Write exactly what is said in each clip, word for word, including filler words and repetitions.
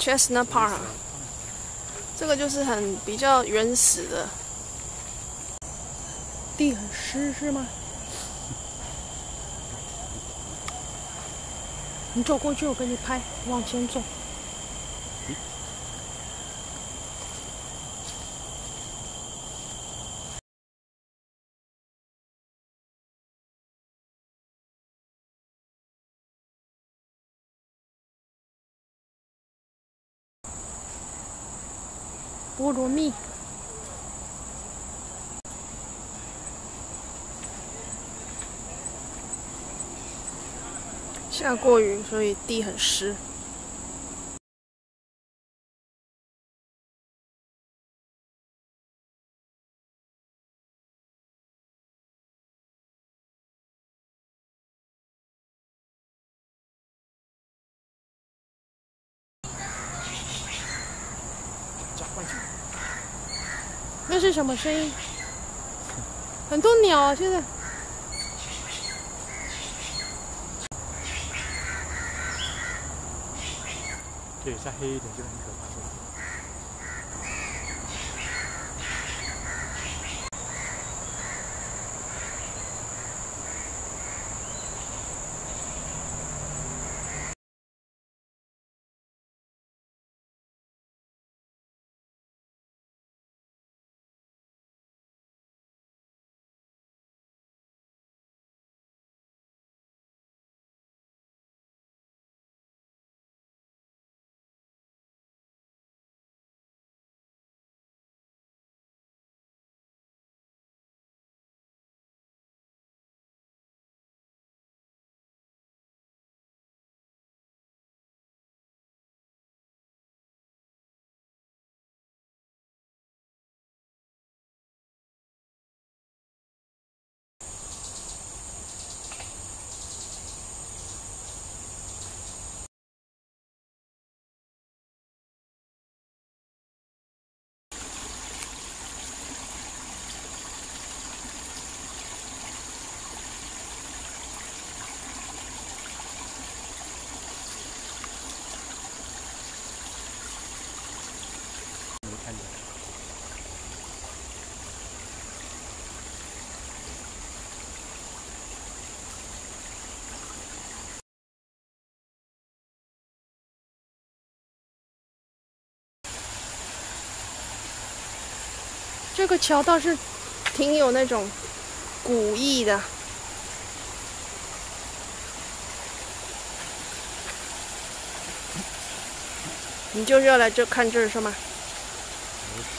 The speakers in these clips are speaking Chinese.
Chestnut Park， 这个就是很比较原始的。地很湿是吗？你走过去，我给你拍，往前走。菠萝蜜。下过雨，所以地很湿。那是什么声音？很多鸟啊，现在。 这下黑一点就很可怕了。 这个桥倒是挺有那种古意的。你就是要来这看这儿是吗？ 不是。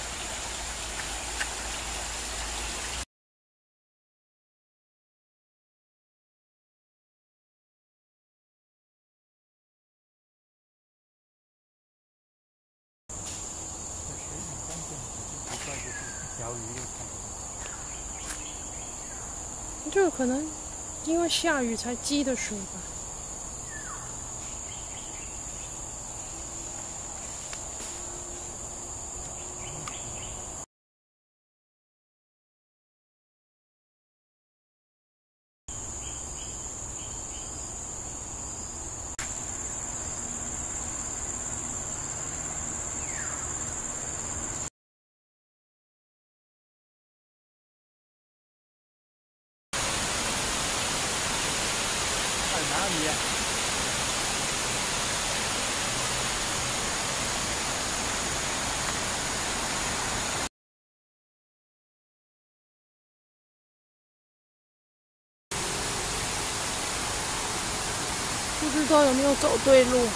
这个可能因为下雨才积的水吧。 哪里？ 不知道有没有走对路。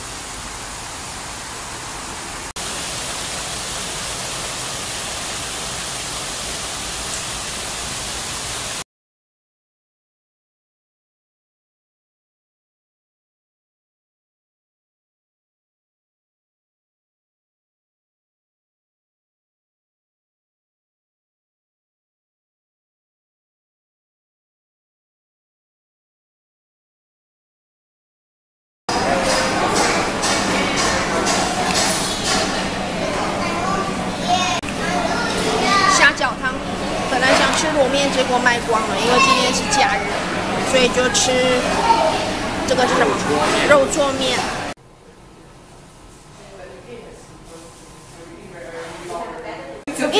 饺汤，本来想吃卤面，结果卖光了，因为今天是假日，所以就吃这个是什么？肉燥面。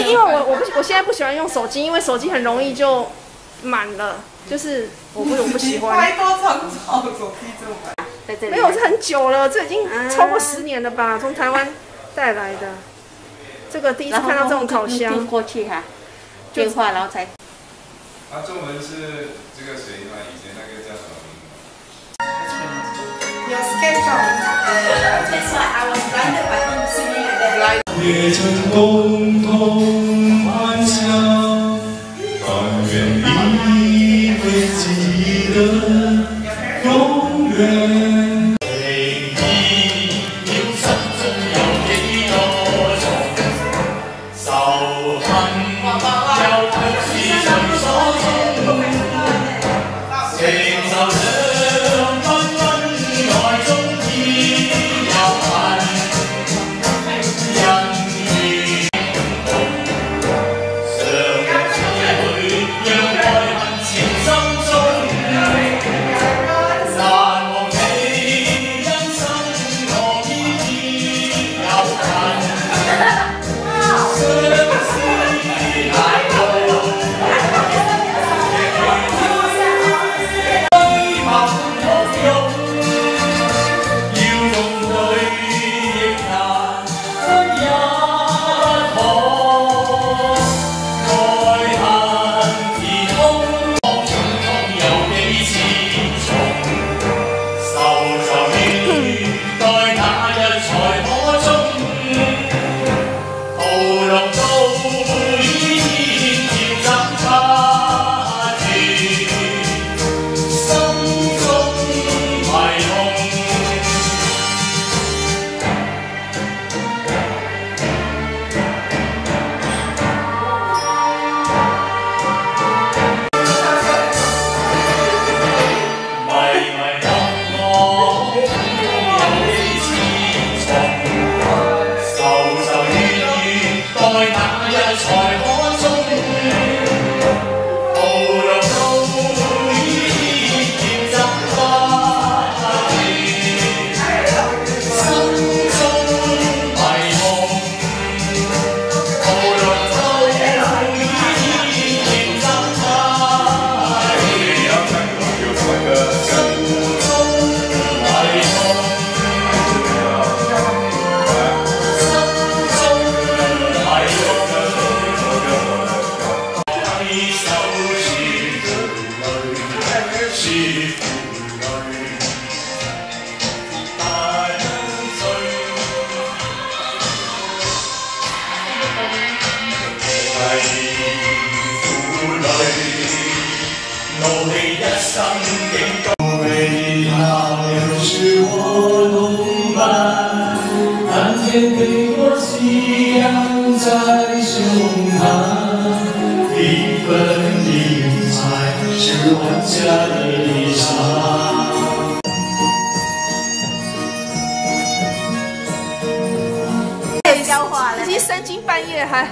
因为我我不我现在不喜欢用手机，因为手机很容易就满了，就是我不我不喜欢。 拍多长照手机这么拍？ 在这里没有，这很久了，这已经超过十年了吧？从台湾带来的，这个第一次看到这种烤箱。 过去哈，电话然后才。 啊，中文是这个谁嘛？以前那个叫什么名字？ 有 schedule。That's why I was blinded by him singing like that. 夜正共同欢笑，但愿你会记得永远。 天给我夕阳在胸膛，一份云彩是万家的理想。 已经三更半夜还。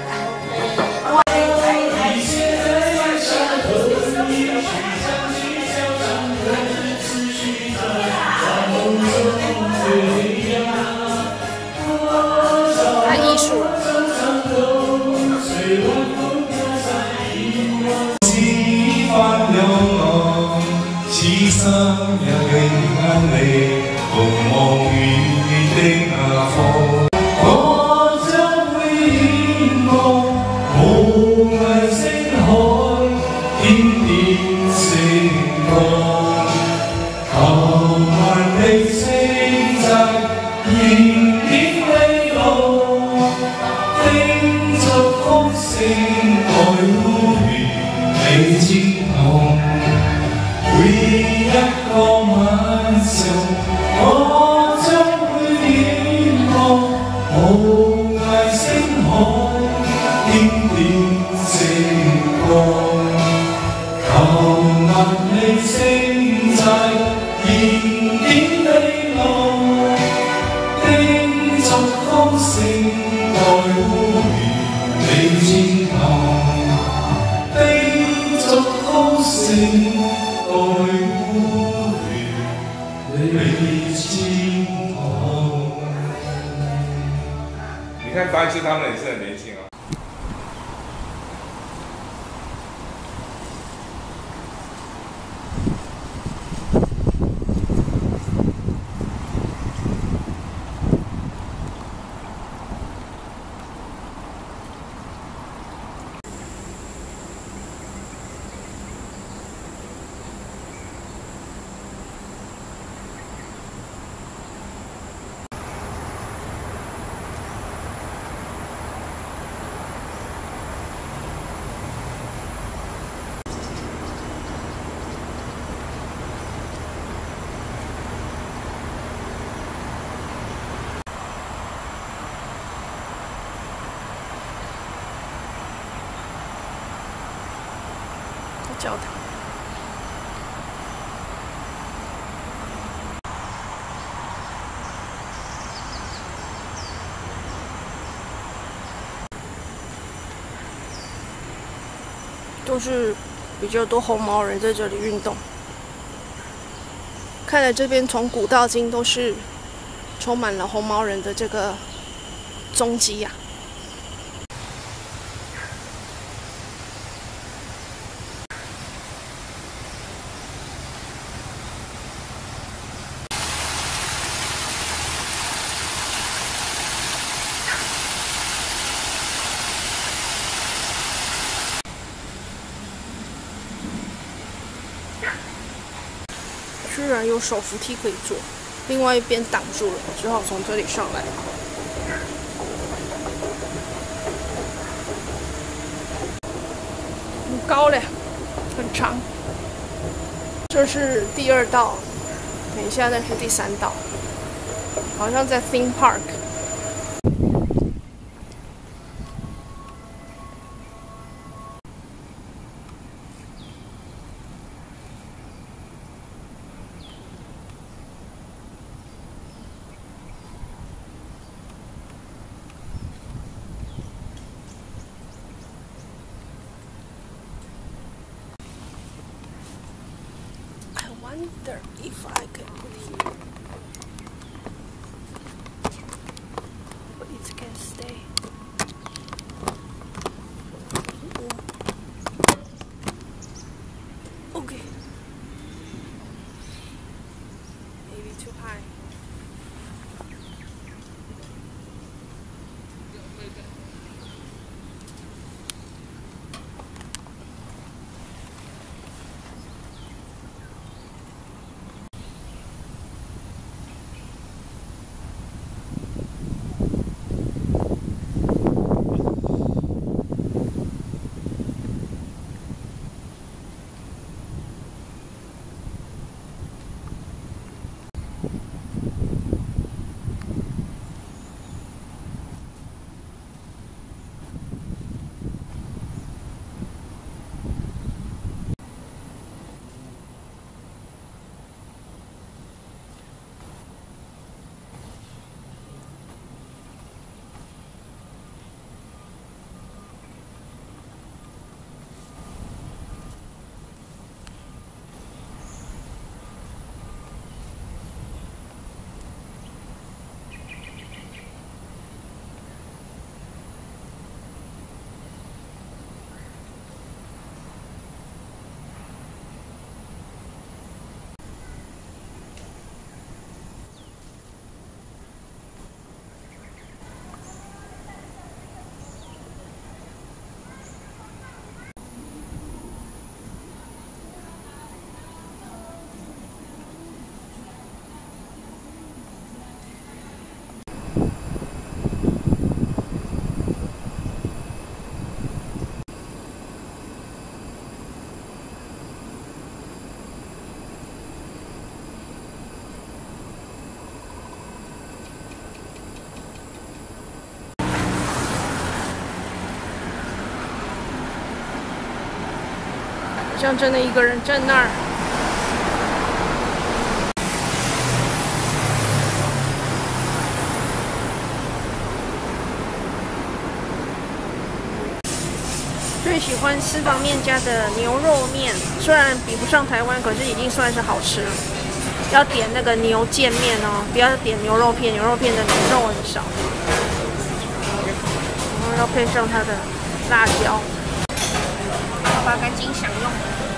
艺术。此生也永眼里，共望雨的下課。我將會遠望無涯星海，天邊星光，求萬里星際，燃點美路，叮囑風聲愛污完美天堂。 每一個晚上，我將會遠望無涯星海，點點星光，求萬里星際，燃點美路，叮囑風聲愛污完美天堂，叮囑風聲。 你看白痴他们也是很年轻哦。 教堂。都是比较多红毛人在这里运动。看来这边从古到今都是充满了红毛人的这个踪迹呀。居然有手扶梯可以坐，另外一边挡住了，只好从这里上来。很高嘞，很长。这是第二道，等一下那是第三道，好像在 theme park。I wonder if I can put here, but it can stay. Okay. Maybe too high.好像真的一个人站那儿。最喜欢私房面家的牛肉面，虽然比不上台湾，可是已经算是好吃了。要点那个牛腱面哦，不要点牛肉片，牛肉片的肉很少。然后要配上它的辣椒，好吧，赶紧享用。